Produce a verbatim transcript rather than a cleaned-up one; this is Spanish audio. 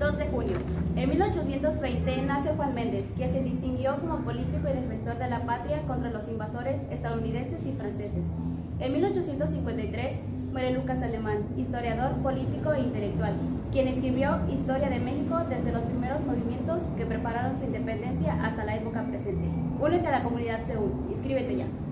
dos de junio. En mil ochocientos veinte nace Juan Méndez, que se distinguió como político y defensor de la patria contra los invasores estadounidenses y franceses. En mil ochocientos cincuenta y tres muere Lucas Alemán, historiador, político e intelectual, quien escribió Historia de México desde los primeros movimientos que prepararon su independencia hasta la época presente. Únete a la comunidad Seúl. Inscríbete ya.